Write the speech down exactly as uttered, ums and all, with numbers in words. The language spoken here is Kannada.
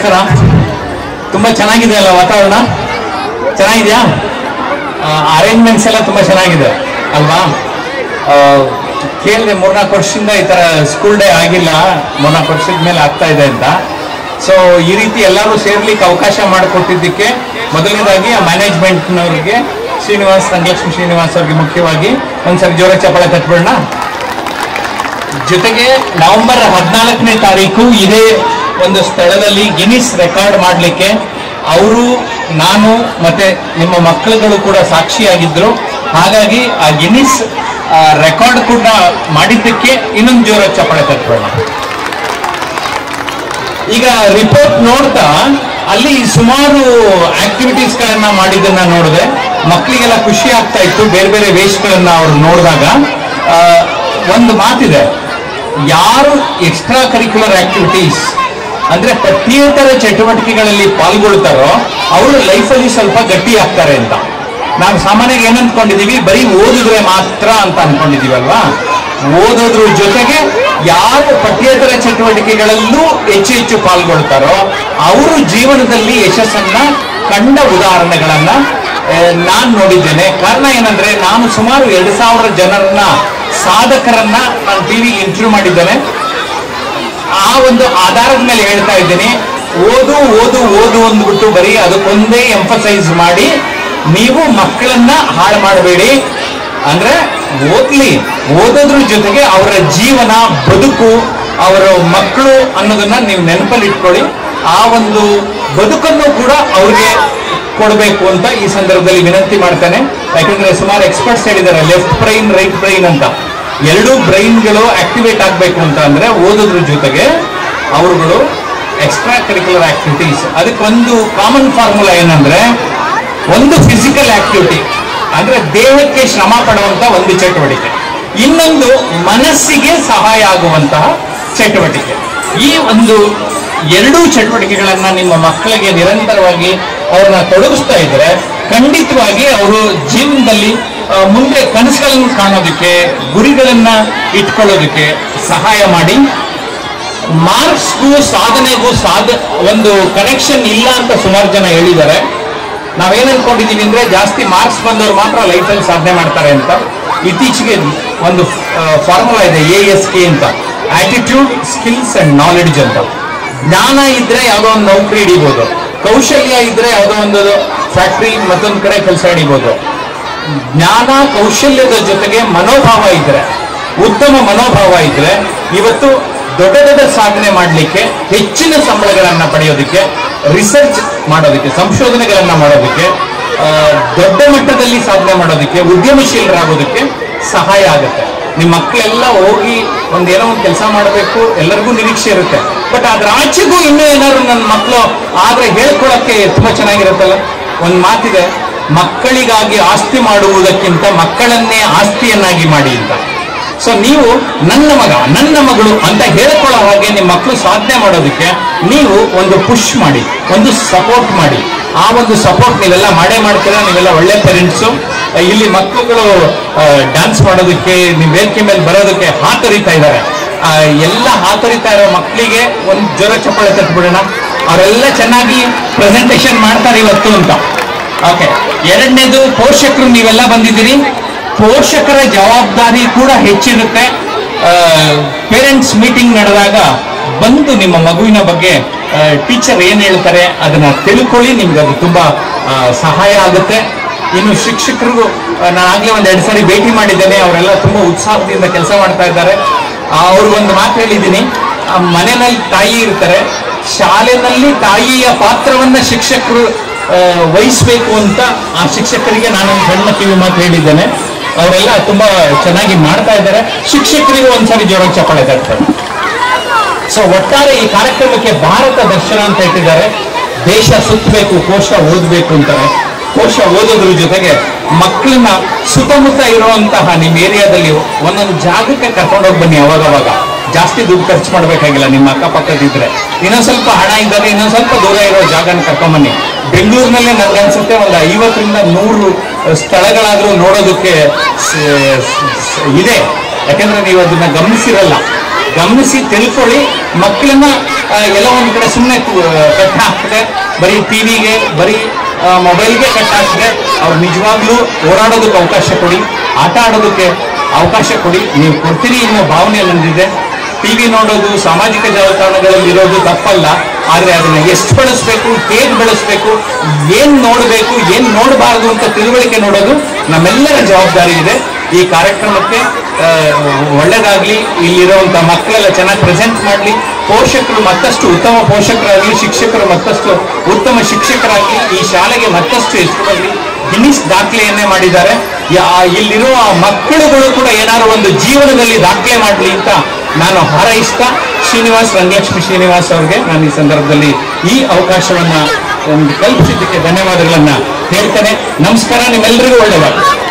ನಮಸ್ಕಾರ. ತುಂಬ ಚೆನ್ನಾಗಿದೆ ಅಲ್ಲ ವಾತಾವರಣ? ಚೆನ್ನಾಗಿದೆಯಾ? ಅರೇಂಜ್ಮೆಂಟ್ಸ್ ಎಲ್ಲ ತುಂಬ ಚೆನ್ನಾಗಿದೆ ಅಲ್ವಾ? ಕೇಳಿದೆ ಮೂರ್ನಾಲ್ಕು ವರ್ಷದಿಂದ ಈ ಥರ ಸ್ಕೂಲ್ ಡೇ ಆಗಿಲ್ಲ, ಮೂರ್ನಾಲ್ಕು ವರ್ಷದ ಮೇಲೆ ಆಗ್ತಾ ಇದೆ ಅಂತ. ಸೊ ಈ ರೀತಿ ಎಲ್ಲರೂ ಸೇರ್ಲಿಕ್ಕೆ ಅವಕಾಶ ಮಾಡಿಕೊಟ್ಟಿದ್ದಕ್ಕೆ ಮೊದಲನೇದಾಗಿ ಆ ಮ್ಯಾನೇಜ್ಮೆಂಟ್ನವ್ರಿಗೆ, ಶ್ರೀನಿವಾಸ್, ರಂಗಲಕ್ಷ್ಮಿ ಶ್ರೀನಿವಾಸ್ ಅವ್ರಿಗೆ ಮುಖ್ಯವಾಗಿ ಒಂದ್ಸರಿ ಜೋರ ಚಪ್ಪಾಳೆ ತಟ್ಬಿಡೋಣ. ಜೊತೆಗೆ ನವೆಂಬರ್ ಹದಿನಾಲ್ಕನೇ ತಾರೀಕು ಇದೇ ಒಂದು ಸ್ಥಳದಲ್ಲಿ ಗಿನ್ನಿಸ್ ರೆಕಾರ್ಡ್ ಮಾಡಲಿಕ್ಕೆ ಅವರು, ನಾನು ಮತ್ತೆ ನಿಮ್ಮ ಮಕ್ಕಳುಗಳು ಕೂಡ ಸಾಕ್ಷಿಯಾಗಿದ್ರು. ಹಾಗಾಗಿ ಆ ಗಿನ್ನಿಸ್ ರೆಕಾರ್ಡ್ ಕೂಡ ಮಾಡಿದ್ದಕ್ಕೆ ಇನ್ನೊಂದು ಜೋರ ಚಪ್ಪಾಳೆ ತಟ್ಬಿಡೋಣ. ಈಗ ರಿಪೋರ್ಟ್ ನೋಡ್ತಾ ಅಲ್ಲಿ ಸುಮಾರು ಆಕ್ಟಿವಿಟೀಸ್ ಗಳನ್ನ ಮಾಡಿದ್ದನ್ನ ನೋಡಿದೆ. ಮಕ್ಕಳಿಗೆಲ್ಲ ಖುಷಿ ಆಗ್ತಾ ಇತ್ತು ಬೇರೆ ಬೇರೆ ವೇಷಗಳನ್ನ ಅವರು ನೋಡಿದಾಗ. ಒಂದು ಮಾತಿದೆ, ಯಾರು ಎಕ್ಸ್ಟ್ರಾ ಕರಿಕ್ಯುಲರ್ ಆಕ್ಟಿವಿಟೀಸ್ ಅಂದ್ರೆ ಪಠ್ಯೇತರ ಚಟುವಟಿಕೆಗಳಲ್ಲಿ ಪಾಲ್ಗೊಳ್ತಾರೋ ಅವರು ಲೈಫಲ್ಲಿ ಸ್ವಲ್ಪ ಗಟ್ಟಿ ಆಗ್ತಾರೆ ಅಂತ. ನಾವು ಸಾಮಾನ್ಯವಾಗಿ ಏನಂದ್ಕೊಂಡಿದೀವಿ, ಬರೀ ಓದಿದ್ರೆ ಮಾತ್ರ ಅಂತ ಅನ್ಕೊಂಡಿದೀವಲ್ವಾ? ಓದೋದ್ರ ಜೊತೆಗೆ ಯಾರು ಪಠ್ಯೇತರ ಚಟುವಟಿಕೆಗಳಲ್ಲೂ ಹೆಚ್ಚು ಹೆಚ್ಚು ಪಾಲ್ಗೊಳ್ತಾರೋ ಅವರು ಜೀವನದಲ್ಲಿ ಯಶಸ್ಸನ್ನ ಕಂಡ ಉದಾಹರಣೆಗಳನ್ನ ನಾನು ನೋಡಿದ್ದೇನೆ. ಕಾರಣ ಏನಂದ್ರೆ, ನಾನು ಸುಮಾರು ಎರಡು ಸಾವಿರ ಜನರನ್ನ, ಸಾಧಕರನ್ನ ನಾನು ಟಿವಿಗೆ ಇಂಟರ್ವ್ಯೂ ಮಾಡಿದ್ದೇನೆ. ಆ ಒಂದು ಆಧಾರದ ಮೇಲೆ ಹೇಳ್ತಾ ಇದ್ದೀನಿ, ಓದು ಓದು ಓದು ಅಂದ್ಬಿಟ್ಟು ಬರೀ ಅದಕ್ಕೊಂದೇ ಎಂಫಸೈಸ್ ಮಾಡಿ ನೀವು ಮಕ್ಕಳನ್ನ ಹಾಳು ಮಾಡಬೇಡಿ. ಅಂದ್ರೆ ಓದ್ಲಿ, ಓದೋದ್ರ ಜೊತೆಗೆ ಅವರ ಜೀವನ, ಬದುಕು, ಅವರ ಮಕ್ಕಳು ಅನ್ನೋದನ್ನ ನೀವು ನೆನಪಲ್ಲಿ ಇಟ್ಕೊಳ್ಳಿ. ಆ ಒಂದು ಬದುಕನ್ನು ಕೂಡ ಅವ್ರಿಗೆ ಕೊಡಬೇಕು ಅಂತ ಈ ಸಂದರ್ಭದಲ್ಲಿ ವಿನಂತಿ ಮಾಡ್ತಾನೆ. ಯಾಕಂದ್ರೆ ಸುಮಾರು ಎಕ್ಸ್ಪರ್ಟ್ಸ್ ಹೇಳಿದ್ದಾರೆ, ಲೆಫ್ಟ್ ಬ್ರೈನ್, ರೈಟ್ ಬ್ರೈನ್ ಅಂತ ಎರಡು ಬ್ರೈನ್ಗಳು ಆಕ್ಟಿವೇಟ್ ಆಗಬೇಕು ಅಂತ ಅಂದ್ರೆ ಓದೋದ್ರ ಜೊತೆಗೆ ಅವರುಗಳು ಎಕ್ಸ್ಟ್ರಾ ಕರಿಕ್ಯುಲರ್ ಆಕ್ಟಿವಿಟೀಸ್. ಅದಕ್ಕೊಂದು ಕಾಮನ್ ಫಾರ್ಮುಲಾ ಏನಂದ್ರೆ, ಒಂದು ಫಿಸಿಕಲ್ ಆಕ್ಟಿವಿಟಿ ಅಂದ್ರೆ ದೇಹಕ್ಕೆ ಶ್ರಮ ಪಡುವಂತ ಒಂದು ಚಟುವಟಿಕೆ, ಇನ್ನೊಂದು ಮನಸ್ಸಿಗೆ ಸಹಾಯ ಆಗುವಂತಹ ಚಟುವಟಿಕೆ. ಈ ಒಂದು ಎರಡೂ ಚಟುವಟಿಕೆಗಳನ್ನ ನಿಮ್ಮ ಮಕ್ಕಳಿಗೆ ನಿರಂತರವಾಗಿ ಅವ್ರನ್ನ ತೊಡಗಿಸ್ತಾ ಇದ್ರೆ ಖಂಡಿತವಾಗಿ ಅವರು ಜೀವನದಲ್ಲಿ ಮುಂದೆ ಕನಸುಗಳನ್ನು ಕಾಣೋದಕ್ಕೆ, ಗುರಿಗಳನ್ನ ಇಟ್ಕೊಳ್ಳೋದಕ್ಕೆ ಸಹಾಯ ಮಾಡಿ. ಮಾರ್ಕ್ಸ್ಗೂ ಸಾಧನೆಗೂ ಸಾಧ ಒಂದು ಕನೆಕ್ಷನ್ ಇಲ್ಲ ಅಂತ ಸುಮಾರು ಜನ ಹೇಳಿದ್ದಾರೆ. ನಾವೇನ್ ಅನ್ಕೊಂಡಿದೀವಿ ಅಂದ್ರೆ, ಜಾಸ್ತಿ ಮಾರ್ಕ್ಸ್ ಬಂದವರು ಮಾತ್ರ ಲೈಫಲ್ಲಿ ಸಾಧನೆ ಮಾಡ್ತಾರೆ ಅಂತ. ಇತ್ತೀಚೆಗೆ ಒಂದು ಫಾರ್ಮುಲಾ ಇದೆ, ಎ ಎಸ್ ಕೆ ಅಂತ, ಆಟಿಟ್ಯೂಡ್, ಸ್ಕಿಲ್ಸ್ ಅಂಡ್ ನಾಲೆಡ್ಜ್ ಅಂತ. ಜ್ಞಾನ ಇದ್ರೆ ಯಾವುದೋ ಒಂದು ನೌಕರಿ ಹಿಡಿಬಹುದು, ಕೌಶಲ್ಯ ಇದ್ರೆ ಯಾವುದೋ ಒಂದು ಫ್ಯಾಕ್ಟ್ರಿ ಮತ್ತೊಂದು ಕಡೆ ಕೆಲಸ ಹಿಡಿಬಹುದು. ಜ್ಞಾನ ಕೌಶಲ್ಯದ ಜೊತೆಗೆ ಮನೋಭಾವ ಇದ್ರೆ, ಉತ್ತಮ ಮನೋಭಾವ ಇದ್ರೆ ಇವತ್ತು ದೊಡ್ಡ ದೊಡ್ಡ ಸಾಧನೆ ಮಾಡಲಿಕ್ಕೆ, ಹೆಚ್ಚಿನ ಸಂಬಳಗಳನ್ನ ಪಡೆಯೋದಕ್ಕೆ, ರಿಸರ್ಚ್ ಮಾಡೋದಕ್ಕೆ, ಸಂಶೋಧನೆಗಳನ್ನ ಮಾಡೋದಕ್ಕೆ, ದೊಡ್ಡ ಮಟ್ಟದಲ್ಲಿ ಸಾಧನೆ ಮಾಡೋದಕ್ಕೆ, ಉದ್ಯಮಶೀಲರಾಗೋದಕ್ಕೆ ಸಹಾಯ ಆಗುತ್ತೆ. ನಿಮ್ಮ ಮಕ್ಕಳೆಲ್ಲ ಹೋಗಿ ಒಂದೇನೋ ಒಂದು ಕೆಲಸ ಮಾಡಬೇಕು, ಎಲ್ಲರಿಗೂ ನಿರೀಕ್ಷೆ ಇರುತ್ತೆ. ಬಟ್ ಅದ್ರ ಆಚೆಗೂ ಇನ್ನೂ ಏನಾದ್ರು ನನ್ನ ಮಕ್ಕಳು ಆದ್ರೆ ಹೇಳ್ಕೊಳಕ್ಕೆ ತುಂಬಾ ಚೆನ್ನಾಗಿರುತ್ತಲ್ಲ. ಒಂದು ಮಾತಿದೆ, ಮಕ್ಕಳಿಗಾಗಿ ಆಸ್ತಿ ಮಾಡುವುದಕ್ಕಿಂತ ಮಕ್ಕಳನ್ನೇ ಆಸ್ತಿಯನ್ನಾಗಿ ಮಾಡಿ ಅಂತ. ಸೊ ನೀವು ನನ್ನ ಮಗ, ನನ್ನ ಮಗಳು ಅಂತ ಹೇಳ್ಕೊಳ್ಳೋ ಹಾಗೆ ನಿಮ್ಮ ಮಕ್ಕಳು ಸಾಧನೆ ಮಾಡೋದಕ್ಕೆ ನೀವು ಒಂದು ಪುಷ್ ಮಾಡಿ, ಒಂದು ಸಪೋರ್ಟ್ ಮಾಡಿ. ಆ ಒಂದು ಸಪೋರ್ಟ್ ನೀವೆಲ್ಲ ಮಾಡೇ ಮಾಡ್ತೀರಾ. ನೀವೆಲ್ಲ ಒಳ್ಳೆ ಪೇರೆಂಟ್ಸು. ಇಲ್ಲಿ ಮಕ್ಕಳುಗಳು ಡ್ಯಾನ್ಸ್ ಮಾಡೋದಕ್ಕೆ, ನೀವು ವೇದಿಕೆ ಮೇಲೆ ಬರೋದಕ್ಕೆ ಹಾತೊರಿತಾ ಇದ್ದಾರೆ. ಎಲ್ಲ ಹಾತೊರಿತಾ ಇರೋ ಮಕ್ಕಳಿಗೆ ಒಂದು ಜೋರ ಚಪ್ಪಾಳೆ ತಟ್ಬಿಡೋಣ. ಅವರೆಲ್ಲ ಚೆನ್ನಾಗಿ ಪ್ರೆಸೆಂಟೇಷನ್ ಮಾಡ್ತಾರೆ ಇವತ್ತು ಅಂತ. ಓಕೆ, ಎರಡನೇದು ಪೋಷಕರು ನೀವೆಲ್ಲ ಬಂದಿದ್ದೀರಿ. ಪೋಷಕರ ಜವಾಬ್ದಾರಿ ಕೂಡ ಹೆಚ್ಚಿರುತ್ತೆ. ಪೇರೆಂಟ್ಸ್ ಮೀಟಿಂಗ್ ನಡೆದಾಗ ಬಂದು ನಿಮ್ಮ ಮಗುವಿನ ಬಗ್ಗೆ ಟೀಚರ್ ಏನ್ ಹೇಳ್ತಾರೆ ಅದನ್ನ ತಿಳ್ಕೊಳ್ಳಿ, ನಿಮ್ಗೆ ಅದು ತುಂಬಾ ಸಹಾಯ ಆಗುತ್ತೆ. ಇನ್ನು ಶಿಕ್ಷಕರಿಗೂ ನಾನು ಆಗ್ಲೇ ಒಂದ್ ಎರಡು ಸಾರಿ ಭೇಟಿ ಮಾಡಿದ್ದೇನೆ. ಅವರೆಲ್ಲ ತುಂಬಾ ಉತ್ಸಾಹದಿಂದ ಕೆಲಸ ಮಾಡ್ತಾ ಇದ್ದಾರೆ. ಅವ್ರಿಗೊಂದು ಮಾತು ಹೇಳಿದ್ದೀನಿ, ಮನೆಯಲ್ಲಿ ತಾಯಿ ಇರ್ತಾರೆ, ಶಾಲೆನಲ್ಲಿ ತಾಯಿಯ ಪಾತ್ರವನ್ನ ಶಿಕ್ಷಕರು ವಹಿಸ್ಬೇಕು ಅಂತ ಆ ಶಿಕ್ಷಕರಿಗೆ ನಾನೊಂದು ಸಣ್ಣ ಕಿವಿ ಮಾತು ಹೇಳಿದ್ದೇನೆ. ಅವರೆಲ್ಲ ತುಂಬಾ ಚೆನ್ನಾಗಿ ಮಾಡ್ತಾ ಇದ್ದಾರೆ. ಶಿಕ್ಷಕರಿಗೂ ಒಂದ್ಸರಿ ಜೋರಾಗಿ ಚಪ್ಪಾಳೆ ತಟ್ತಾರೆ. ಸೊ ಒಟ್ಟಾರೆ ಈ ಕಾರ್ಯಕ್ರಮಕ್ಕೆ ಭಾರತ ದರ್ಶನ ಅಂತ ಇಟ್ಟಿದ್ದಾರೆ. ದೇಶ ಸುತ್ತಬೇಕು, ಕೋಶ ಓದಬೇಕು ಅಂತಾರೆ. ಕೋಶ ಓದೋದ್ರ ಜೊತೆಗೆ ಮಕ್ಕಳನ್ನ ಸುತ್ತಮುತ್ತ ಇರುವಂತಹ ನಿಮ್ಮ ಏರಿಯಾದಲ್ಲಿ ಒಂದೊಂದು ಜಾಗಕ್ಕೆ ಕರ್ಕೊಂಡೋಗಿ ಬನ್ನಿ. ಅವಾಗವಾಗ ಜಾಸ್ತಿ ದುಡ್ಡು ಖರ್ಚು ಮಾಡ್ಬೇಕಾಗಿಲ್ಲ. ನಿಮ್ಮ ಅಕ್ಕಪಕ್ಕದಿದ್ರೆ ಇನ್ನೊಂದ್ ಸ್ವಲ್ಪ ಹಣ ಇದ್ದರೆ ಇನ್ನೊಂದ್ ಸ್ವಲ್ಪ ದೂರ ಇರೋ ಜಾಗನ ಕರ್ಕೊಂಬನ್ನಿ. ಬೆಂಗಳೂರಿನಲ್ಲೇ ನನ್ಗನ್ಸುತ್ತೆ ಒಂದು ಐವತ್ತರಿಂದ ನೂರು ಸ್ಥಳಗಳಾದ್ರೂ ನೋಡೋದಕ್ಕೆ ಇದೆ. ಯಾಕಂದ್ರೆ ನೀವು ಅದನ್ನ ಗಮನಿಸಿರಲ್ಲ. ಗಮನಿಸಿ ತಿಳ್ಕೊಳ್ಳಿ. ಮಕ್ಕಳನ್ನ ಎಲ್ಲ ಒಂದ್ ಕಡೆ ಸುಮ್ಮನೆ ಕಟ್ಟ ಹಾಕ್ತದೆ, ಬರೀ ಟಿವಿಗೆ ಬರೀ ಮೊಬೈಲ್ಗೆ ಕಟ್ಟ ಹಾಕ್ತದೆ. ಅವ್ರು ನಿಜವಾಗ್ಲೂ ಓಡಾಡೋದಕ್ಕೆ ಅವಕಾಶ ಕೊಡಿ, ಆಟ ಆಡೋದಕ್ಕೆ ಅವಕಾಶ ಕೊಡಿ. ನೀವು ಕೊಡ್ತೀರಿ ಅನ್ನೋ ಭಾವನೆ ನಂದಿದೆ. ಟಿವಿ ನೋಡೋದು, ಸಾಮಾಜಿಕ ಜಾಲತಾಣಗಳಲ್ಲಿ ಇರೋದು ತಪ್ಪಲ್ಲ, ಆದ್ರೆ ಅದನ್ನ ಎಷ್ಟು ಬಳಸಬೇಕು, ಹೇಗೆ ಬಳಸಬೇಕು, ಏನ್ ನೋಡಬೇಕು, ಏನ್ ನೋಡಬಾರದು ಅಂತ ತಿಳುವಳಿಕೆ ನೋಡೋದು ನಮ್ಮೆಲ್ಲರ ಜವಾಬ್ದಾರಿ ಇದೆ. ಈ ಕಾರ್ಯಕ್ರಮಕ್ಕೆ ಒಳ್ಳೇದಾಗ್ಲಿ, ಇಲ್ಲಿರುವಂತಹ ಮಕ್ಕಳೆಲ್ಲ ಚೆನ್ನಾಗಿ ಪ್ರೆಸೆಂಟ್ ಮಾಡಲಿ, ಪೋಷಕರು ಮತ್ತಷ್ಟು ಉತ್ತಮ ಪೋಷಕರಾಗಲಿ, ಶಿಕ್ಷಕರು ಮತ್ತಷ್ಟು ಉತ್ತಮ ಶಿಕ್ಷಕರಾಗಲಿ, ಈ ಶಾಲೆಗೆ ಮತ್ತಷ್ಟು ಹೆಸರು ಬರಲಿ. ಗಿನ್ನಿಸ್ ದಾಖಲೆಯನ್ನೇ ಮಾಡಿದ್ದಾರೆ. ಇಲ್ಲಿರುವ ಮಕ್ಕಳುಗಳು ಕೂಡ ಏನಾದ್ರು ಒಂದು ಜೀವನದಲ್ಲಿ ದಾಖಲೆ ಮಾಡಲಿ ಅಂತ ನಾನು ಹಾರೈಸ್ತಾ, ಶ್ರೀನಿವಾಸ್, ರಂಗಲಕ್ಷ್ಮಿ ಶ್ರೀನಿವಾಸ್ ಅವ್ರಿಗೆ ನಾನು ಈ ಸಂದರ್ಭದಲ್ಲಿ ಈ ಅವಕಾಶವನ್ನ ಕಲ್ಪಿಸಿದ್ದಕ್ಕೆ ಧನ್ಯವಾದಗಳನ್ನ ಹೇಳ್ತೇನೆ. ನಮಸ್ಕಾರ, ನಿಮ್ಮೆಲ್ಲರಿಗೂ ಒಳ್ಳೆಯದಾಗಲಿ.